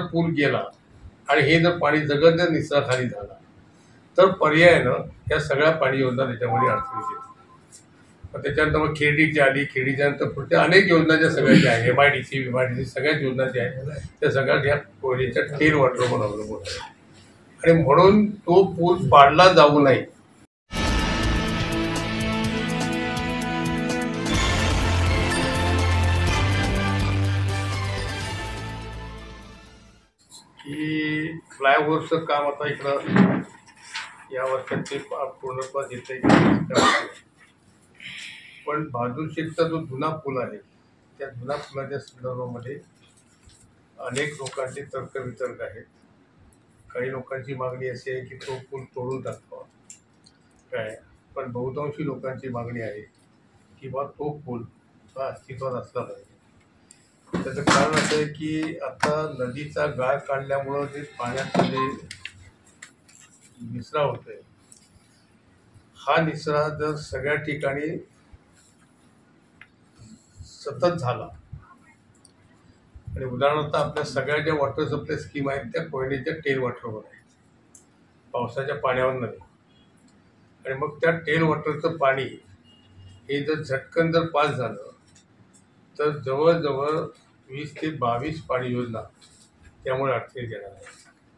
पूल गेला आणि हे जर पाणी जगत निचराखाली झाला तर पर्यायानं या सगळ्या पाणी योजना त्याच्यामध्ये अडचणीत येतात. त्याच्यानंतर मग खेडीची आली, खेडीच्या नंतर पुढच्या अनेक योजना ज्या सगळ्या ज्या आहे, MIDC सगळ्याच योजना ज्या आहेत त्या सगळ्या ह्या कोयनेच्या टेल वॉटरवर अवलंबून आहे. आणि म्हणून तो पूल पाडला जाऊ नये की फ्लायओव्हरचं काम आता इकडं या वर्षात ते पूर्णत्वास येत आहे. पण बहादूर शेखचा जो जुना पूल आहे त्या जुना पुलाच्या संदर्भामध्ये अनेक लोकांचे तर्कवितर्क आहेत. काही लोकांची मागणी अशी आहे की तो पूल तोडून टाकावा काय, पण बहुतांशी लोकांची मागणी आहे की बा तो पूल हा अस्तित्वात असला पाहिजे. त्याचं कारण असं आहे की आता नदीचा गाळ काढल्यामुळं जे पाण्यात जे निचरा होतोय हा निचरा जर सगळ्या ठिकाणी सतत झाला आणि उदाहरणार्थ आपल्या सगळ्या ज्या वॉटर सप्लाय स्कीम आहेत त्या कोयनेच्या टेल वॉटरवर आहेत, पावसाच्या पाण्यावर नव्हे. आणि मग त्या टेल वॉटरचं पाणी हे जर झटकन जर पास झालं तर जवळजवळ 20 ते 22 पाणी योजना त्यामुळे अडचणीत येणार आहे.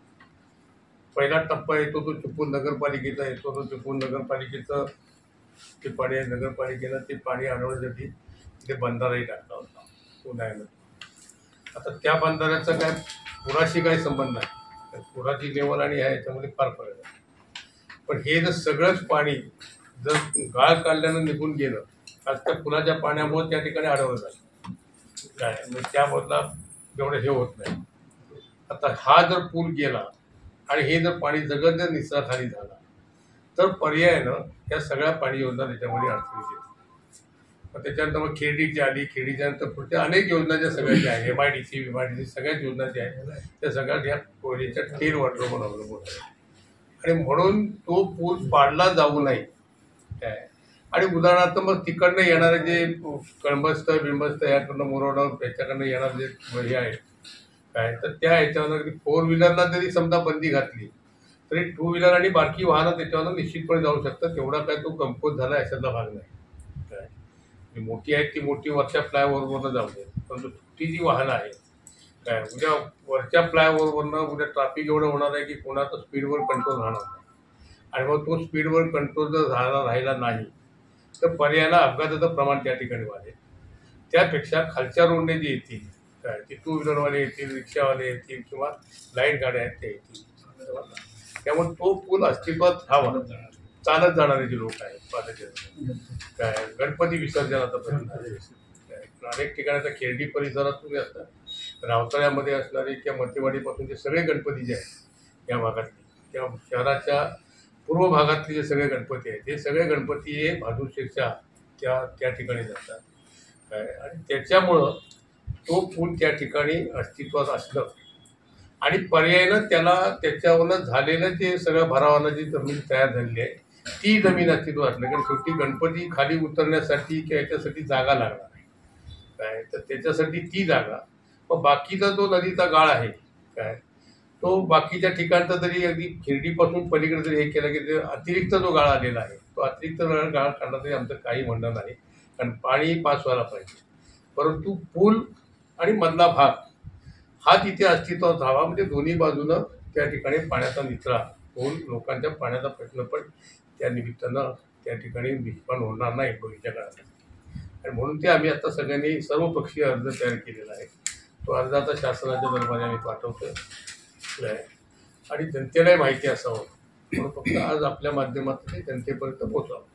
पहिला टप्पा येतो तो चिपळूण नगरपालिकेचा येतो. तो चिपळूण नगरपालिकेचं ते पाणी नगरपालिकेनं ते पाणी अडवण्यासाठी ते बंधाराही टाकला होता उन्हाळ्यामध्ये. आता त्या बंधाऱ्याचा काय पुराशी काही संबंध नाही, पुराची लेवल आणि ह्या याच्यामध्ये फार फरक आहे. पण हे जर सगळंच पाणी जर गाळ काढल्यानं निघून गेलं आज त्या पुराच्या पाण्यामुळे त्या ठिकाणी अडवलं झालं काय, म्हणजे त्यामधला जेवढं हे होत नाही. आता हा जर पूल गेला आणि हे जर पाणी जगत जर निचराखाली झाला तर पर्यायानं या सगळ्या पाणी योजना त्याच्यामध्ये अडचणीत येतात. मग त्याच्यानंतर मग खेडीची आली, खेडीच्या नंतर पुढच्या अनेक योजना ज्या सगळ्या ज्या आहे, MIDC सगळ्याच योजना ज्या आहेत त्या सगळ्या ह्या कोयनेच्या टेल वॉटरवर अवलंबून आहे. आणि म्हणून तो पूल पाडला जाऊ नये काय. आणि उदाहरणार्थ मग तिकडनं येणारे जे कळंबस्थ बिंबस्थ याकडनं मुरवडा त्याच्याकडनं येणारे जे हे आहे काय, तर त्या ह्याच्यावर 4 व्हीलरला जरी समजा बंदी घातली तरी 2 व्हीलर आणि बाकी वाहनं त्याच्यावर निश्चितपणे जाऊ शकतात. तेवढा काय तो कंपोज झाला अशातला भाग नाही काय. मोठी आहेत ती मोठी वरच्या फ्लायओव्हरवरनं जाऊ दे, परंतु छोटी जी वाहनं आहेत काय, उद्या वरच्या फ्लायओव्हरवरनं उद्या ट्रॅफिक एवढं होणार आहे की कोणाचं स्पीडवर कंट्रोल राहणार नाही. आणि मग तो स्पीडवर कंट्रोल जर राहिला नाही तर पर्यायाला अपघाताचं प्रमाण त्या ठिकाणी वाढेल. त्यापेक्षा खालच्या रोडने जे येतील काय, ते 2 व्हीलरवाले येतील, रिक्षावाले येतील किंवा लाईट गाड्या आहेत त्या येतील. त्यामुळे तो पूल अस्तित्वात राहावा. चालत जाणारे जे लोक आहेत पादचारी काय, गणपती विसर्जनाचा प्रश्न अनेक ठिकाणी आता खेर्डी परिसरात तुम्ही असतात, रावतळ्यामध्ये असणारे किंवा मतेवाडीपासूनचे सगळे गणपती जे आहेत या भागातले किंवा शहराच्या पूर्व भागातले जे सगळे गणपती आहेत हे सगळे गणपती हे बहादूर शेखच्या त्या ठिकाणी जातात काय. आणि त्याच्यामुळं तो पूल त्या ठिकाणी अस्तित्वात असलं आणि पर्यायानं त्याला त्याच्यावरनं झालेलं जे सगळं भरावानं जी जमीन तयार झालेली आहे ती जमीन अस्तित्वात असलं. कारण शेवटी गणपती खाली उतरण्यासाठी किंवा याच्यासाठी जागा लागणार आहे काय, तर त्याच्यासाठी ती जागा. मग बाकीचा जो नदीचा गाळ आहे काय, तो बाकीच्या ठिकाणचा जरी अगदी खिरडीपासून पलीकडे जरी हे केलं की ते अतिरिक्त जो गाळ आलेला आहे तो अतिरिक्त गाळ काढला तरी आमचं काही म्हणणं नाही, कारण पाणी पास व्हायला पाहिजे. परंतु पूल आणि मधला भाग हा तिथे अस्तित्वात राहावा, म्हणजे दोन्ही बाजूनं त्या ठिकाणी पाण्याचा निचरा होऊन लोकांच्या पाण्याचा प्रश्न पण त्या निमित्तानं त्या ठिकाणी निष्पन्न होणार नाही भविष्याच्या काळात. आणि म्हणून ते आम्ही आता सगळ्यांनी सर्वपक्षीय अर्ज तयार केलेला आहे. तो अर्ज आता शासनाच्या दरबारी आम्ही पाठवतोय आणि जनतेलाही माहिती असावं म्हणून फक्त आज आपल्या माध्यमातून जनतेपर्यंत पोहोचावं.